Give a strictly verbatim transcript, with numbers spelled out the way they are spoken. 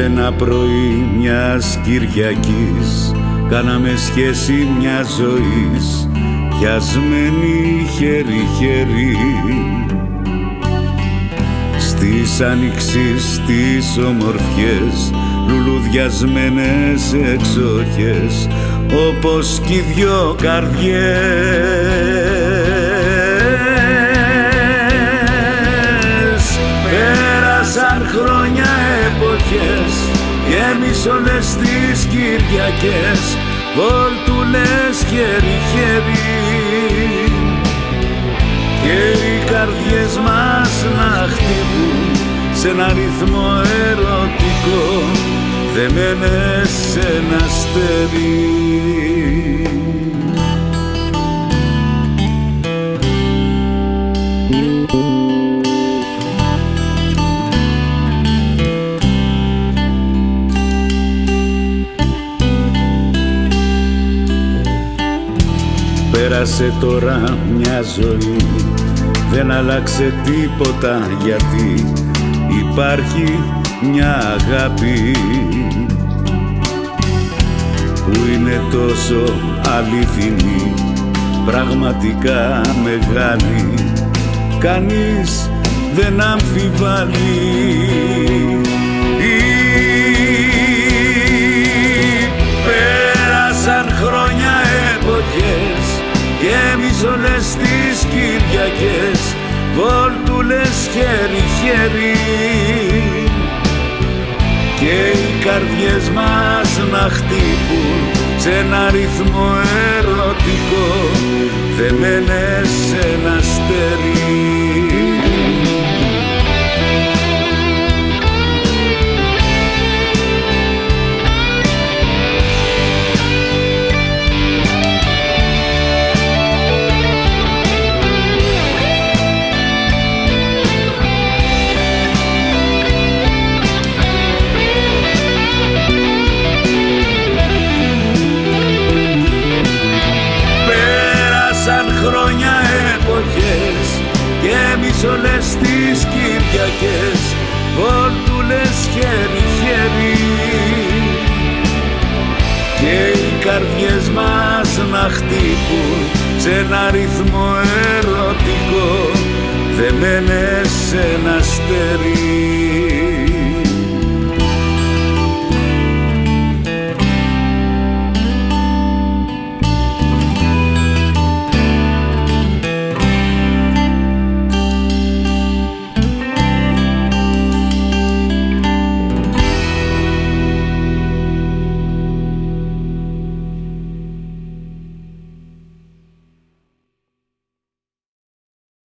ένα πρωί μιας Κυριακής κάναμε σχέση μια ζωής, πιασμένοι χέρι-χέρι. Στις άνοιξης τις ομορφιές, λουλουδιασμένες εξοχές, όπως κι οι δυο καρδιές. Πέρασαν χρόνια, εποχές, γέμισονες τις Κυριακές, βόλτουλες χέρι-χέρι, και οι καρδιές μας να χτυπούν σε ένα ρυθμό ερωτικό, δεμένες σε ένα αστέρι. Πέρασε τώρα μια ζωή, δεν άλλαξε τίποτα, γιατί υπάρχει μια αγάπη που είναι τόσο αληθινή, πραγματικά μεγάλη, κανείς δεν αμφιβάλλει. Πέρασαν χρόνια, εποχές, γέμισονες τις Κυριακές, βόλτουλες χέρι-χέρι, και οι καρδιές μας να χτύπουν σε ένα ρυθμό ερωτικό, δεμένες σε ένα αστέρι. Χρόνια, εποχές, γέμισονες τις Κυριακές, βόλτουλες χέρι-χέρι, και οι καρδιές μας να χτύπουν σε ένα ρυθμό ερωτικό, δεμένες σε ένα αστέρι.